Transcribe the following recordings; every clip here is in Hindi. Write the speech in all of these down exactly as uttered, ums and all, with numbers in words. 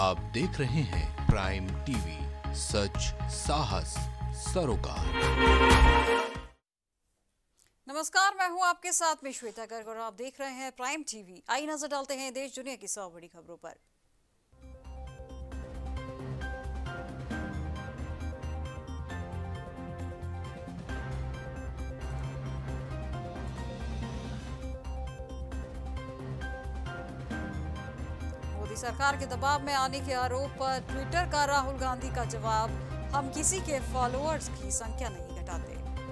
आप देख रहे हैं प्राइम टीवी, सच साहस सरोकार। नमस्कार, मैं हूं आपके साथ में श्वेता गर्ग और आप देख रहे हैं प्राइम टीवी। आई नजर डालते हैं देश दुनिया की सौ बड़ी खबरों पर। मोदी सरकार के दबाव में आने के आरोप पर ट्विटर का राहुल गांधी का जवाब, हम किसी के फॉलोअर्स की संख्या नहीं घटाते।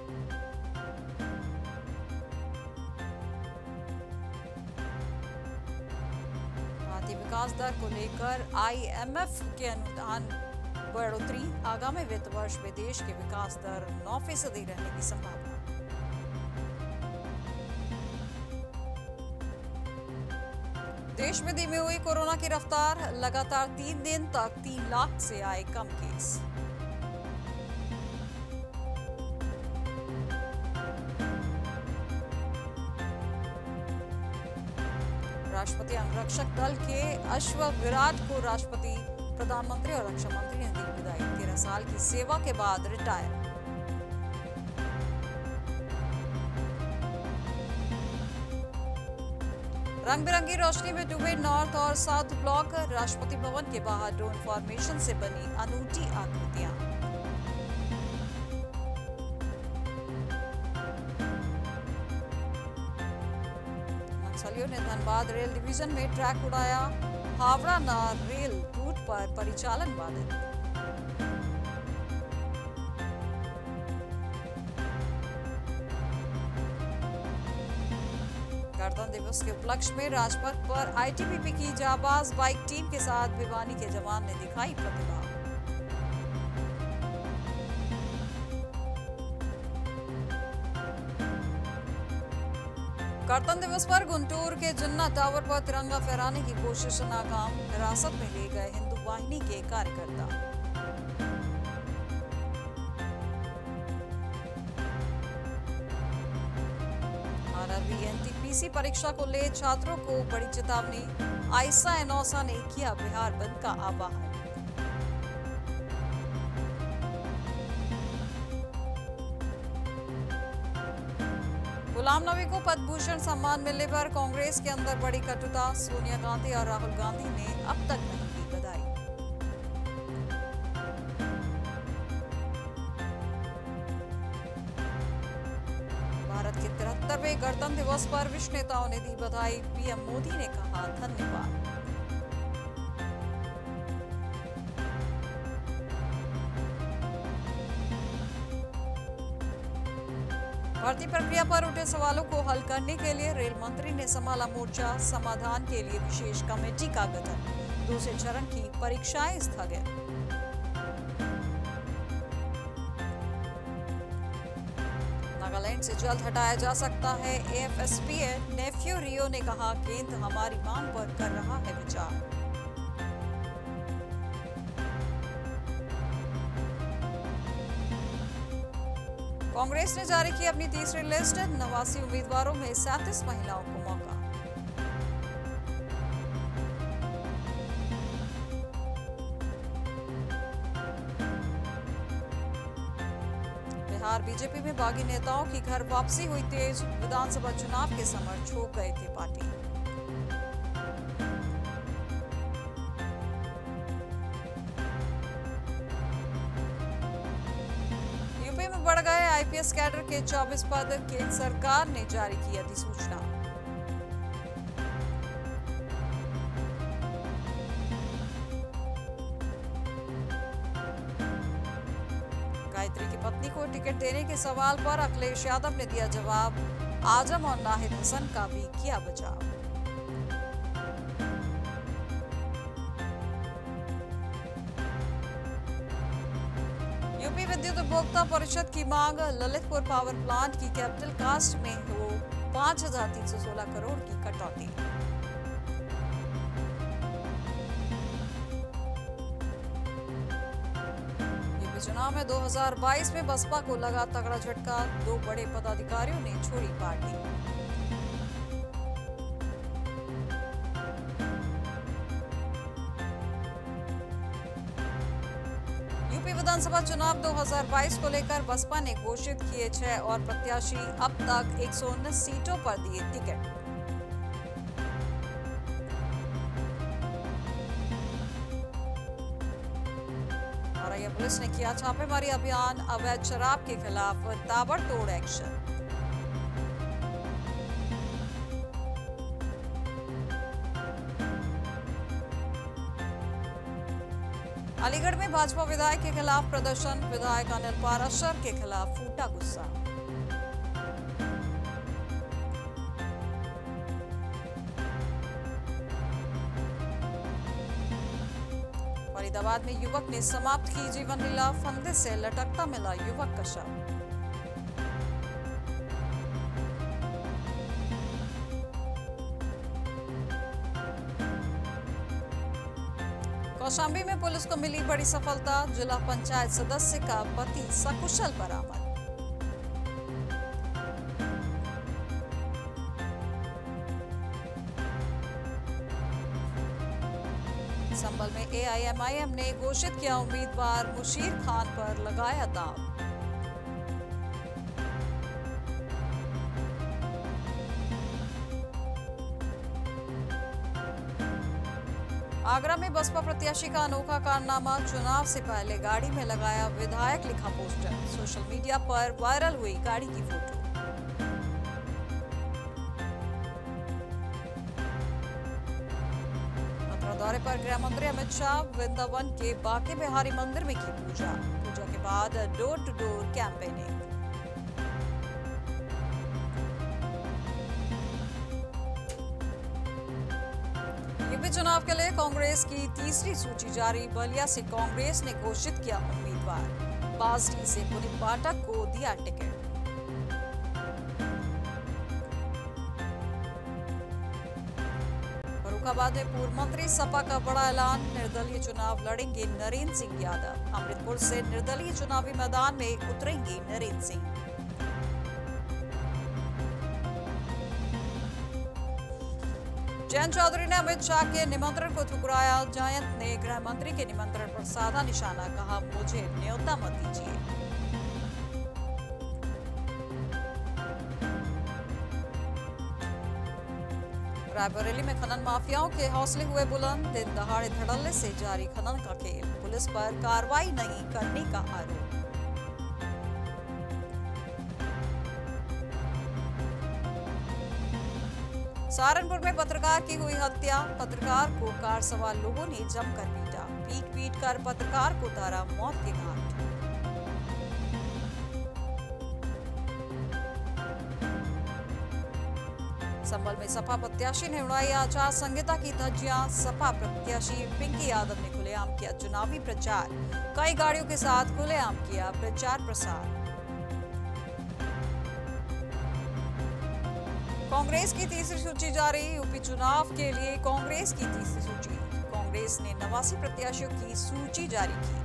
भारतीय विकास दर को लेकर आईएमएफ के अनुदान बढ़ोतरी, आगामी वित्त वर्ष में देश के विकास दर नौ फीसदी रहने की संभावना। देश में धीमी हुई कोरोना की रफ्तार, लगातार तीन दिन तक तीन लाख से आए कम केस। राष्ट्रपति अंगरक्षक दल के अश्व विराट को राष्ट्रपति, प्रधानमंत्री और रक्षा मंत्री ने दी विदाई। तेरह साल की सेवा के बाद रिटायर। रंग बिरंगी रोशनी में डूबे नॉर्थ और साउथ ब्लॉक, राष्ट्रपति भवन के बाहर ड्रोन फॉर्मेशन से बनी अनूठी आकृतियां। नक्सलियों ने धनबाद रेल डिवीजन में ट्रैक उड़ाया, हावड़ा नार रेल रूट पर परिचालन बाधित। गणतंत्र दिवस के उपलक्ष्य में राजपथ पर आईटीबीपी की जाबाज बाइक टीम के साथ भिवानी के जवान ने दिखाई प्रतिभा। गणतंत्र दिवस पर गुंटूर के जिन्ना टावर पर तिरंगा फहराने की कोशिश नाकाम, हिरासत में ले गए हिंदू वाहिनी के कार्यकर्ता। आरआरबी एनटीपीसी परीक्षा को ले छात्रों को बड़ी चेतावनी, आईसा एनौसा ने किया बिहार बंद का आह्वान। गुलाम नबी को पद्मभूषण सम्मान मिलने पर कांग्रेस के अंदर बड़ी कटुता, सोनिया गांधी और राहुल गांधी ने अब तक नहीं दी बधाई। भारत के तिहत्तरवें गणतंत्र दिवस पर विश्व नेताओं ने दी बधाई, पीएम मोदी ने कहा धन्यवाद। भर्ती प्रक्रिया पर उठे सवालों को हल करने के लिए रेल मंत्री ने संभाला मोर्चा, समाधान के लिए विशेष कमेटी का गठन, दूसरे चरण की परीक्षाएं स्थगित। नागालैंड से जल्द हटाया जा सकता है एएफएसपीए, नेफ्यू रियो ने कहा केंद्र हमारी मांग पर कर रहा है विचार। कांग्रेस ने जारी की अपनी तीसरी लिस्ट, नवासी उम्मीदवारों में सैंतीस महिलाओं को मौका। बिहार बीजेपी में बागी नेताओं की घर वापसी हुई तेज, विधानसभा चुनाव के समय छोड़ गए थे पार्टी। यूपी में बढ़ गए आईपीएस कैडर के चौबीस पद, केंद्र सरकार ने जारी की अधिसूचना। गायत्री की पत्नी को टिकट देने के सवाल पर अखिलेश यादव ने दिया जवाब, आजम और नाहिद हसन का भी किया बचाव। यूपी विद्युत उपभोक्ता परिषद की मांग, ललितपुर पावर प्लांट की कैपिटल कास्ट में हो पांच हजार तीन सौ सोलह करोड़ की कटौती। चुनाव में दो हज़ार बाईस में बसपा को लगा तगड़ा झटका, दो बड़े पदाधिकारियों ने छोड़ी पार्टी। विधानसभा चुनाव दो हज़ार बाईस को लेकर बसपा ने घोषित किए छह और प्रत्याशी, अब तक एक सौ उन्नीस सीटों पर दिए टिकट। औरैया पुलिस ने किया छापेमारी अभियान, अवैध शराब के खिलाफ ताबड़तोड़ एक्शन। अलीगढ़ में भाजपा विधायक के खिलाफ प्रदर्शन, विधायक अनिल पाराशर के खिलाफ फूटा गुस्सा। फरीदाबाद में युवक ने समाप्त की जीवन लीला, फंदे से लटकता मिला युवक का शव। कौशाम्बी में पुलिस को मिली बड़ी सफलता, जिला पंचायत सदस्य का पति सकुशल बरामद। संभल में ए आई एम आई एम ने घोषित किया उम्मीदवार, मुशीर खान पर लगाया दांव। आगरा में बसपा प्रत्याशी का अनोखा कारनामा, चुनाव से पहले गाड़ी में लगाया विधायक लिखा पोस्टर, सोशल मीडिया पर वायरल हुई गाड़ी की फोटो। मथुरा दौरे पर गृह मंत्री अमित शाह, वृंदावन के बांके बिहारी मंदिर में की पूजा, पूजा के बाद door to door campaigning. UP चुनाव के लिए कांग्रेस की तीसरी सूची जारी, बलिया से कांग्रेस ने घोषित किया उम्मीदवार, बासडी से पुनीत पाठक को दिया टिकट। फर्रुखाबाद में पूर्व मंत्री सपा का बड़ा ऐलान, निर्दलीय चुनाव लड़ेंगे नरेंद्र सिंह यादव, अमृतपुर से निर्दलीय चुनावी मैदान में उतरेंगे नरेंद्र सिंह। जयंत चौधरी ने अमित शाह के निमंत्रण को ठुकराया, जयंत ने गृह मंत्री के निमंत्रण पर साधा निशाना, कहा मुझे न्योता मत दीजिए। रायबरेली में खनन माफियाओं के हौसले हुए बुलंद, दिन दहाड़े धड़ल्ले से जारी खनन का खेल, पुलिस पर कार्रवाई नहीं करने का आरोप। सहारनपुर में पत्रकार की हुई हत्या, पत्रकार को कार सवार लोगों ने जमकर पीटा, पीट पीट कर पत्रकार को उतारा मौत के घाट। संभल में सपा प्रत्याशी ने उड़ाई आचार संहिता की धज्जियां, सपा प्रत्याशी पिंकी यादव ने खुलेआम किया चुनावी प्रचार, कई गाड़ियों के साथ खुलेआम किया प्रचार प्रसार। कांग्रेस की तीसरी सूची जारी, यूपी चुनाव के लिए कांग्रेस की तीसरी सूची, कांग्रेस ने नवासी प्रत्याशियों की सूची जारी की।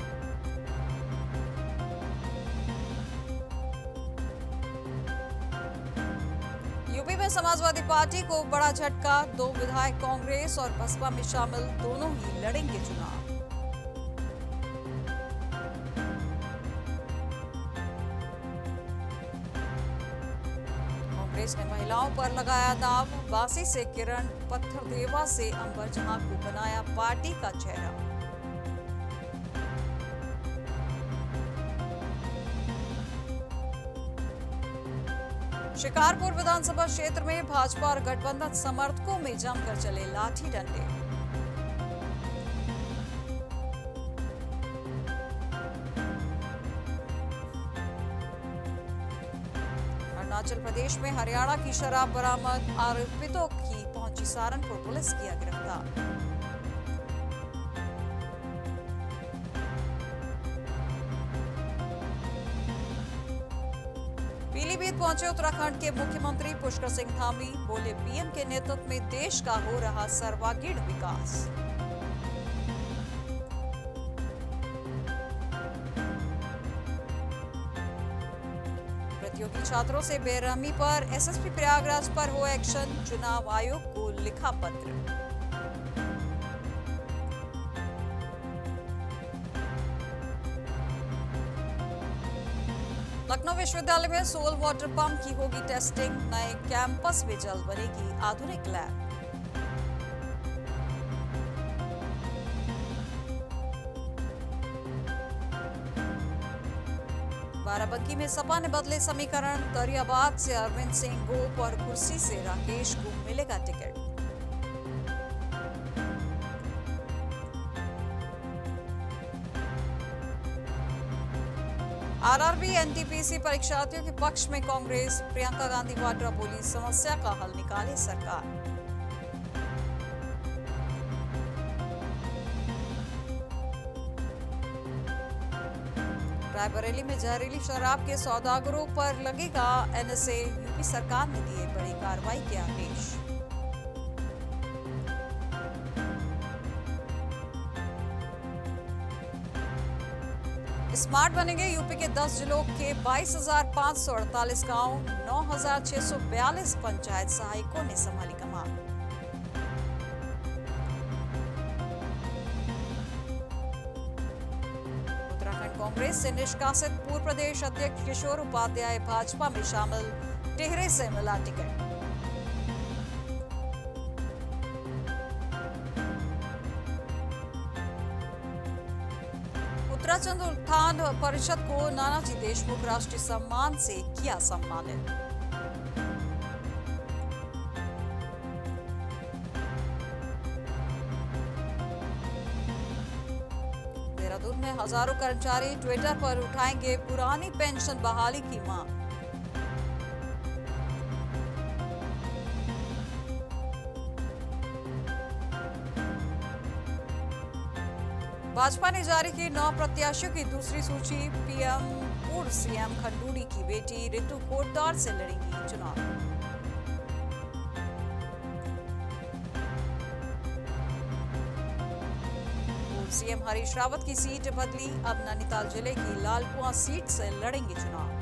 यूपी में समाजवादी पार्टी को बड़ा झटका, दो विधायक कांग्रेस और बसपा में शामिल, दोनों ही लड़ेंगे चुनाव। कांग्रेस ने महिलाओं पर लगाया दांव, बासी से किरण, पत्थरदेवा से अंबर जहां को बनाया पार्टी का चेहरा। शिकारपुर विधानसभा क्षेत्र में भाजपा और गठबंधन समर्थकों में जमकर चले लाठी डंडे। अरुणाचल प्रदेश में हरियाणा की शराब बरामद, आरोपितों की पहुंची सहारनपुर पुलिस, किया गिरफ्तार। पीलीभीत पहुंचे उत्तराखंड के मुख्यमंत्री पुष्कर सिंह धामी, बोले पीएम के नेतृत्व में देश का हो रहा सर्वांगीण विकास। प्रतियोगी छात्रों से बेरहमी पर एसएसपी प्रयागराज पर हो एक्शन, चुनाव आयोग को लिखा पत्र। लखनऊ विश्वविद्यालय में सोल वाटर पंप की होगी टेस्टिंग। नए कैंपस में जल्द बनेगी आधुनिक लैब। बाराबंकी में सपा ने बदले समीकरण। दरियाबाद से अरविंद सिंह गोप और कुर्सी से राकेश को मिलेगा टिकट। आरआरबी एनटीपीसी परीक्षार्थियों के पक्ष में कांग्रेस। प्रियंका गांधी वाड्रा बोली, समस्या का हल निकाले सरकार। रायबरेली में जहरीली शराब के सौदागरों पर लगेगा एनएसए। यूपी सरकार ने दिए बड़ी कार्रवाई के आदेश। स्मार्ट बनेंगे यूपी के दस जिलों के बाईस हजार पांच सौ अड़तालीस गाँव। नौ हजार छह सौ बयालीस पंचायत सहायकों ने संभाली कमान। कांग्रेस से निष्कासित पूर्व प्रदेश अध्यक्ष किशोर उपाध्याय भाजपा में शामिल। टिहरे से मिला टिकट। उत्तराखंड उत्थान परिषद को नानाजी देशमुख राष्ट्रीय सम्मान से किया सम्मानित। देहरादून में हजारों कर्मचारी ट्विटर पर उठाएंगे पुरानी पेंशन बहाली की मांग। भाजपा ने जारी की नौ प्रत्याशियों की दूसरी सूची। पीएम पूर्व सीएम खंडूड़ी की बेटी रितु कोटद्वार से लड़ेंगी चुनाव। सीएम हरीश रावत की सीट बदली। अब नैनीताल जिले की लालकुआं सीट से लड़ेंगे चुनाव।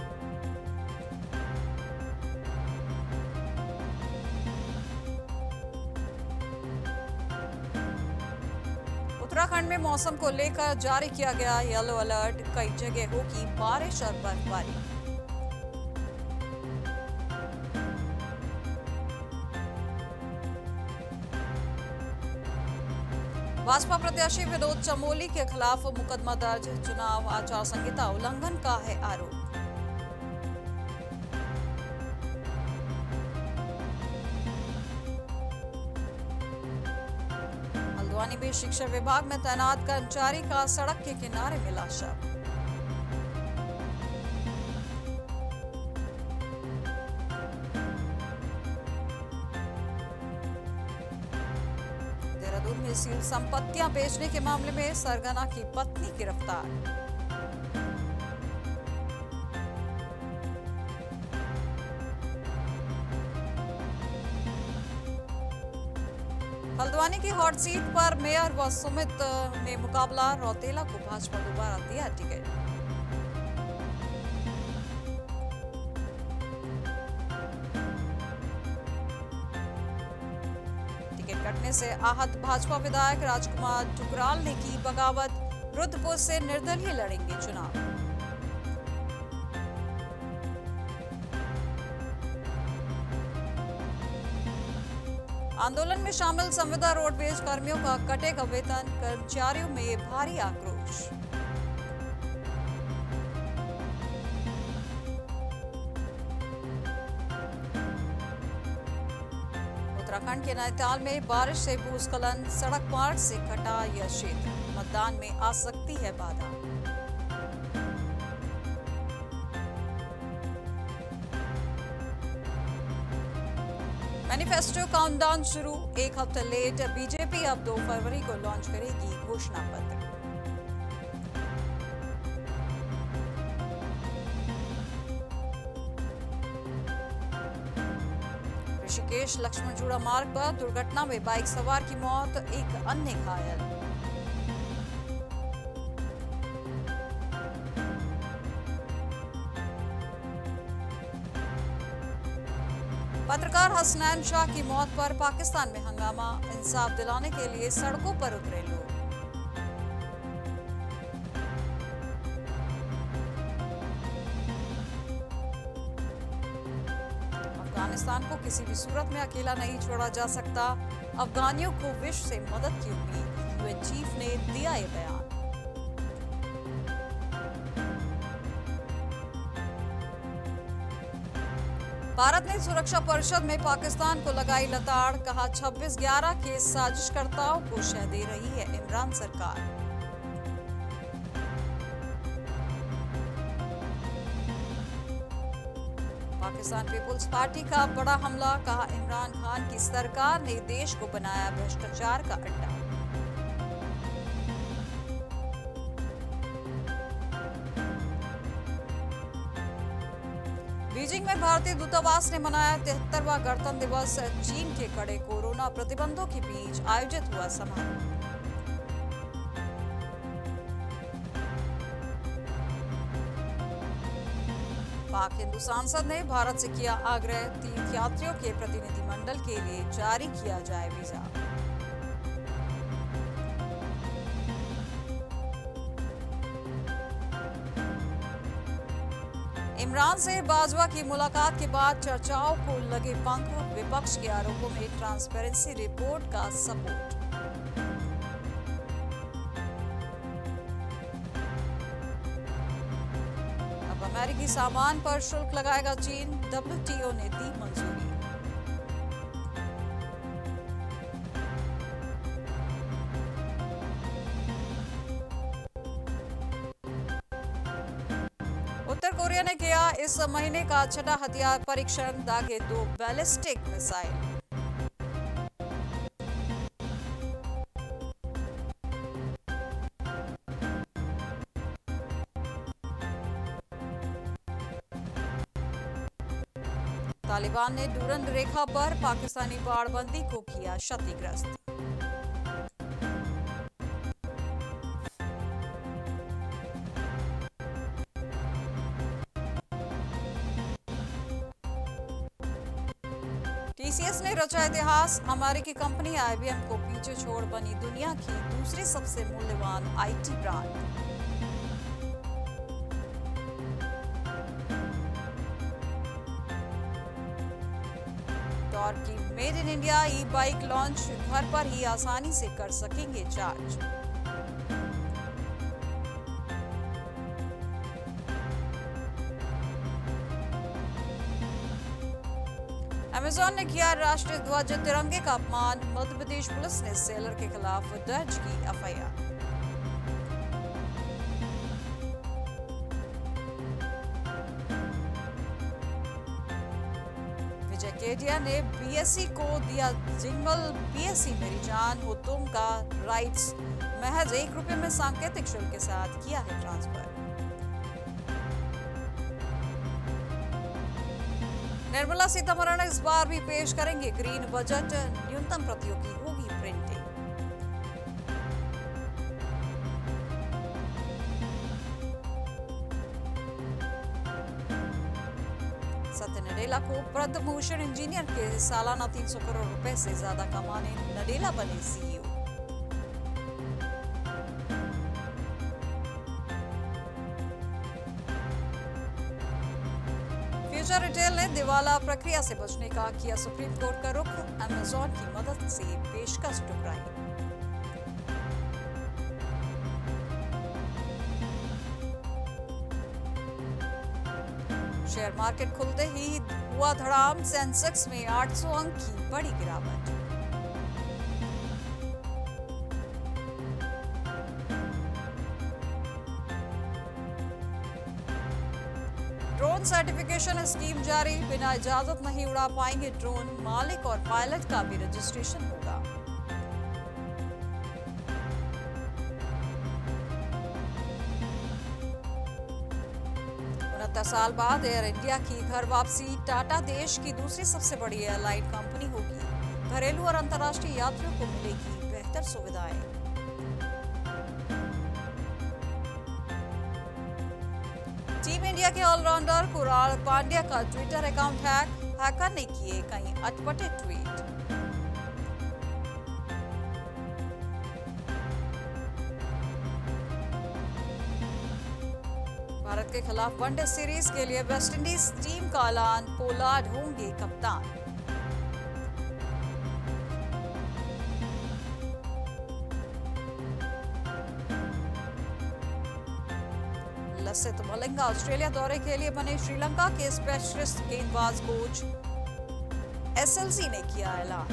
उत्तराखंड में मौसम को लेकर जारी किया गया येलो अलर्ट। कई जगह होगी बारिश और बर्फबारी। भाजपा प्रत्याशी विनोद चमोली के खिलाफ मुकदमा दर्ज। चुनाव आचार संहिता उल्लंघन का है आरोप। हल्द्वानी में शिक्षा विभाग में तैनात कर्मचारी का सड़क के किनारे मिला शव। में सील संपत्तियां बेचने के मामले में सरगना की पत्नी गिरफ्तार। हल्द्वानी की हॉट सीट पर मेयर व सुमित ने मुकाबला। रौतेला को भाजपा दोबारा दिया टिकट। कटने से आहत भाजपा विधायक राजकुमार टुकराल ने की बगावत। रुद्रपुर से निर्दलीय लड़ेंगे चुनाव। आंदोलन में शामिल संविदा रोडवेज कर्मियों का कटेगा वेतन। कर्मचारियों में भारी आक्रोश। उत्तराखंड के नैनीताल में बारिश से भूस्खलन। सड़क मार्ग से कटा यह क्षेत्र। मतदान में आ सकती है बाधा। मैनिफेस्टो काउंटडाउन शुरू। एक हफ्ते लेट। बीजेपी अब दो फरवरी को लॉन्च करेगी घोषणा पत्र। ऋषिकेश लक्ष्मणझूड़ा मार्ग पर दुर्घटना में बाइक सवार की मौत। एक अन्य घायल। पत्रकार हसनैन शाह की मौत पर पाकिस्तान में हंगामा। इंसाफ दिलाने के लिए सड़कों पर उतरे लोग। पाकिस्तान को किसी भी सूरत में अकेला नहीं छोड़ा जा सकता। अफगानियों को विश्व से मदद की उम्मीद, यूएन चीफ ने दिया ये बयान। भारत ने सुरक्षा परिषद में पाकिस्तान को लगाई लताड़, कहा छब्बीस ग्यारह के साजिशकर्ताओं को शह दे रही है इमरान सरकार। पाकिस्तान पीपुल्स पार्टी का बड़ा हमला, कहा इमरान खान की सरकार ने देश को बनाया भ्रष्टाचार का अड्डा। बीजिंग में भारतीय दूतावास ने मनाया तिहत्तरवां गणतंत्र दिवस। चीन के कड़े कोरोना प्रतिबंधों के बीच आयोजित हुआ समारोह। पाक हिंदू सांसद ने भारत से किया आग्रह, तीर्थयात्रियों के प्रतिनिधिमंडल के लिए जारी किया जाए वीजा। इमरान से बाजवा की मुलाकात के बाद चर्चाओं को लगे पंख, विपक्ष के आरोपों में ट्रांसपेरेंसी रिपोर्ट का सपोर्ट। अब अमेरिकी सामान पर शुल्क लगाएगा चीन, डब्ल्यूटीओ ने दी मंजूरी। उत्तर कोरिया ने किया इस महीने का छठा हथियार परीक्षण, दागे दो बैलिस्टिक मिसाइल। तालिबान ने डूरंड रेखा पर पाकिस्तानी बाड़बंदी को किया क्षतिग्रस्त। टीसीएस ने रचा इतिहास, अमेरिकी कंपनी आईबीएम को पीछे छोड़ बनी दुनिया की दूसरी सबसे मूल्यवान आईटी ब्रांड। टॉर्क की made in India e bike launch, घर पर ही आसानी से कर सकेंगे चार्ज। अमेजॉन ने किया राष्ट्रीय ध्वज तिरंगे का अपमान, मध्य प्रदेश पुलिस ने सेलर के खिलाफ दर्ज की एफआईआर। विजय केडिया ने बीएसई को दिया जिंगल, बीएसई मेरी जान हो तुम का राइट्स, महज एक रुपए में सांकेतिक शुल्क के साथ किया है ट्रांसफर। निर्मला सीतारमण इस बार भी पेश करेंगे ग्रीन बजट, न्यूनतम प्रतियों की होगी प्रिंटिंग। सत्य नडेला को पद्म भूषण, इंजीनियर के सालाना तीन सौ करोड़ रुपए से ज्यादा कमाने नडेला बने सीईओ। फ्यूचर रिटेल ने दिवाला प्रक्रिया से बचने का किया सुप्रीम कोर्ट का रुख, अमेजॉन की मदद से पेशकश ठुकराई। शेयर मार्केट खुलते ही हुआ धड़ाम, सेंसेक्स में आठ सौ अंक की बड़ी गिरावट। ड्रोन सर्टिफिकेशन स्कीम जारी, बिना इजाजत नहीं उड़ा पाएंगे ड्रोन, मालिक और पायलट का भी रजिस्ट्रेशन होगा। उनहत्तर साल बाद एयर इंडिया की घर वापसी, टाटा देश की दूसरी सबसे बड़ी एयरलाइन कंपनी होगी, घरेलू और अंतर्राष्ट्रीय यात्रियों को मिलेगी बेहतर सुविधाएं। टीम इंडिया के ऑलराउंडर कुणाल पांड्या का ट्विटर अकाउंट हैक, हैकर ने किए कई अटपटे ट्वीट। भारत भारत के खिलाफ वनडे सीरीज के लिए वेस्टइंडीज टीम का ऐलान, पोलार्ड होंगे कप्तान। लसित मलिंगा ऑस्ट्रेलिया दौरे के लिए बने श्रीलंका के स्पेशलिस्ट गेंदबाज कोच एसएलसी ने किया ऐलान।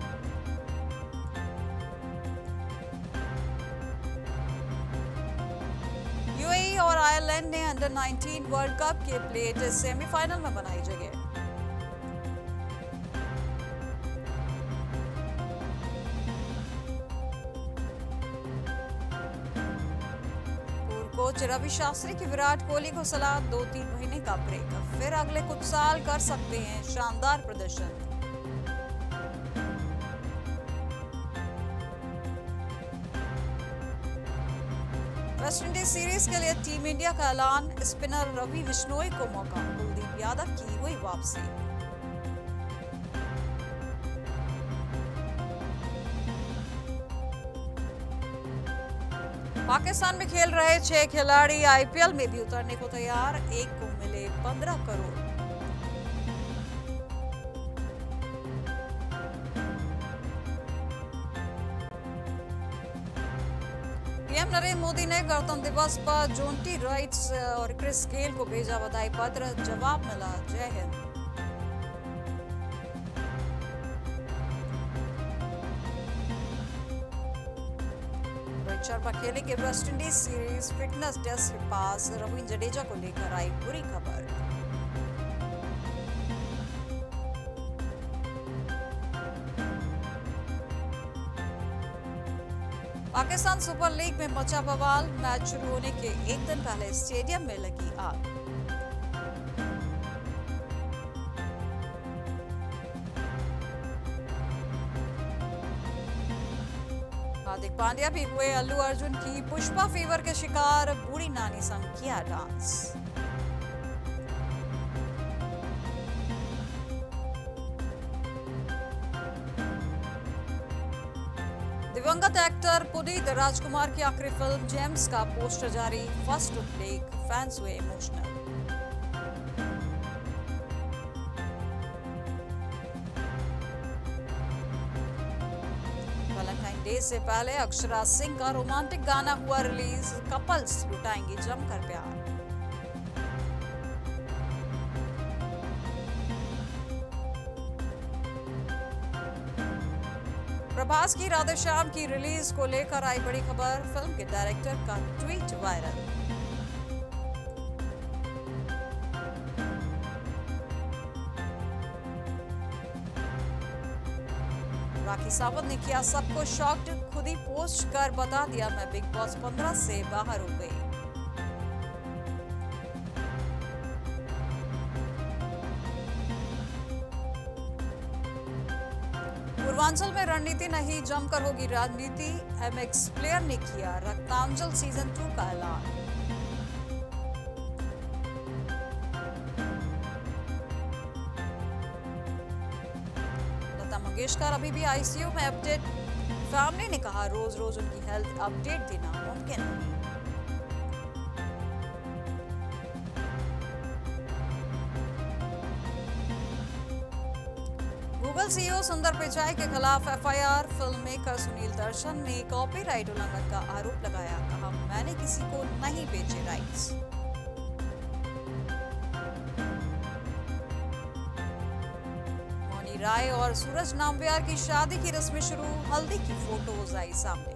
यूएई और आयरलैंड ने अंडर नाइनटीन वर्ल्ड कप के प्लेट सेमीफाइनल में बनाई जगह। कोच रवि शास्त्री की विराट कोहली को सलाह, दो तीन महीने का ब्रेक, फिर अगले कुछ साल कर सकते हैं शानदार प्रदर्शन। वेस्टइंडीज सीरीज के लिए टीम इंडिया का ऐलान, स्पिनर रवि बिश्नोई को मौका, कुलदीप यादव की हुई वापसी। पाकिस्तान में खेल रहे छह खिलाड़ी आईपीएल में भी उतरने को तैयार, एक को मिले पंद्रह करोड़। पीएम नरेंद्र मोदी ने गणतंत्र दिवस पर जोंटी राइट्स और क्रिस गेल को भेजा बधाई पत्र, जवाब मिला जय हिंद। शर्मा खेलेंगे West Indies series, fitness test pass, Ravindra Jadeja को लेकर आई बुरी खबर। पाकिस्तान सुपर लीग में मचा बवाल, मैच शुरू होने के एक दिन पहले स्टेडियम में लगी आग। हार्दिक पांड्या भी हुए अल्लू अर्जुन की पुष्पा फीवर के शिकार, बूढ़ी नानी संग किया डांस। दिवंगत एक्टर पुनीत राजकुमार की आखिरी फिल्म जेम्स का पोस्टर जारी, फर्स्ट लुक, फैंस हुए इमोशनल। डे से पहले अक्षरा सिंह का रोमांटिक गाना हुआ रिलीज, कपल्स लुटाएंगे जमकर प्यार। प्रभास की राधे श्याम की रिलीज को लेकर आई बड़ी खबर, फिल्म के डायरेक्टर का ट्वीट वायरल। राखी सावंत ने किया सबको शॉक्ड, खुद ही पोस्ट कर बता दिया मैं बिग बॉस पंद्रह से बाहर हो गई। पूर्वांचल में रणनीति नहीं, जमकर होगी राजनीति, एमएक्स प्लेयर ने किया रक्तांजल सीजन टू का ऐलान। मंगेशकर अभी भी आईसीयू में, अपडेट, फैमिली ने कहा रोज रोज उनकी हेल्थ अपडेट देना मुमकिन नहीं। गूगल सीईओ सुंदर पिचाई के खिलाफ FIR, film maker Sunil Darshan ने कॉपीराइट उल्लंघन का आरोप लगाया, कहा मैंने किसी को नहीं बेचे राइट्स। राय और सूरज नामवियार की शादी की रस्में शुरू, हल्दी की फोटोज आई सामने।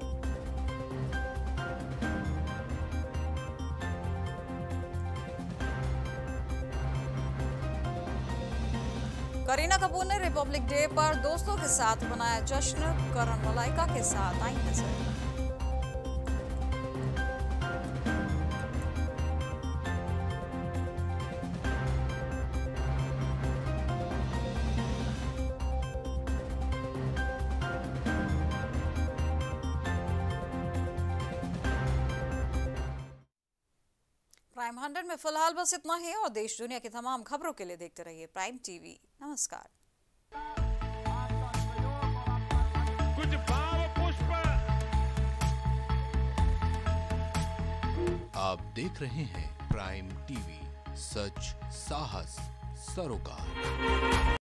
करीना कपूर ने रिपब्लिक डे पर दोस्तों के साथ मनाया जश्न, करण मलाइका के साथ आई नजर। प्राइम हंड्रेड में फिलहाल बस इतना ही, और देश दुनिया की तमाम खबरों के लिए देखते रहिए प्राइम टीवी। नमस्कार। आप आप देख रहे हैं प्राइम टीवी, सच साहस सरोकार।